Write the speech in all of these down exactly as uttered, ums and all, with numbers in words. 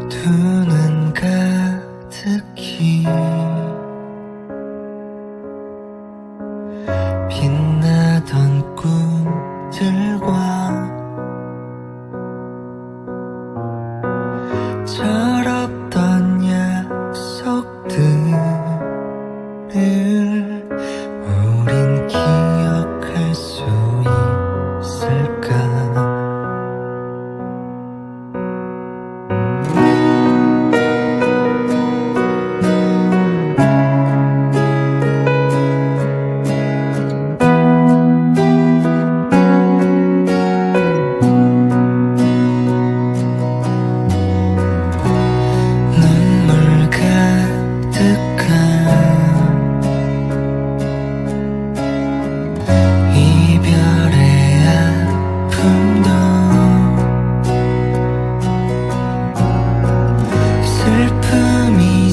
두 눈 가득히 빛나던 꿈들과 철없던 약속들을 우린 기억할 수 있을까? 슬픔이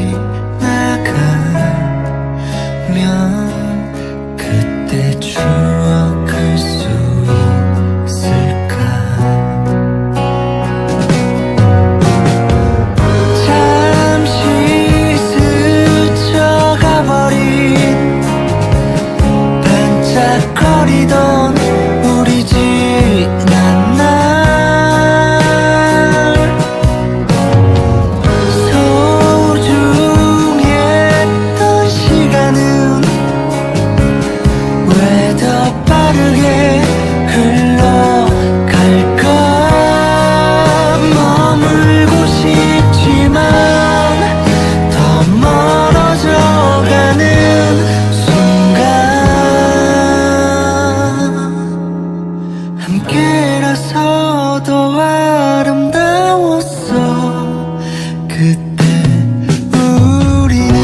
지나가면 그때 추억할 수 있을까? 잠시 스쳐가버린 반짝거리던 우리 지난 날 빠르게 흘러갈까? 머물고 싶지만 더 멀어져가는 순간 함께라서 더 아름다웠어 그때 우리는.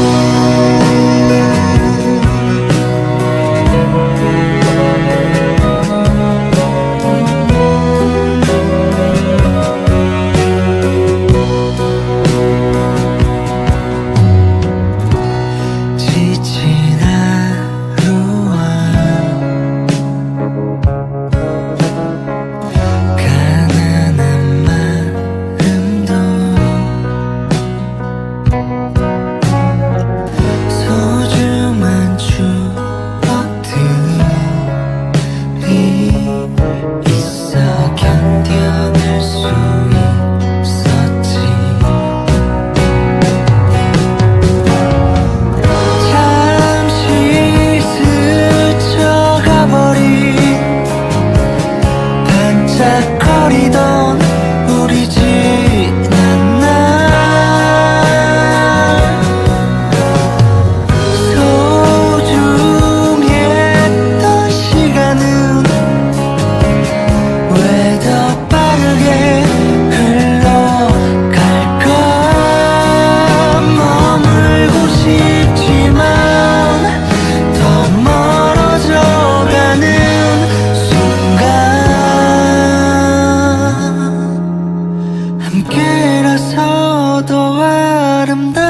반짝거리던 우리 지난 날 소중했던 시간은 왜 더 빠르게 흘러갈까? 머물고 싶지만 더 멀어져가는 함께라서 더 아름다워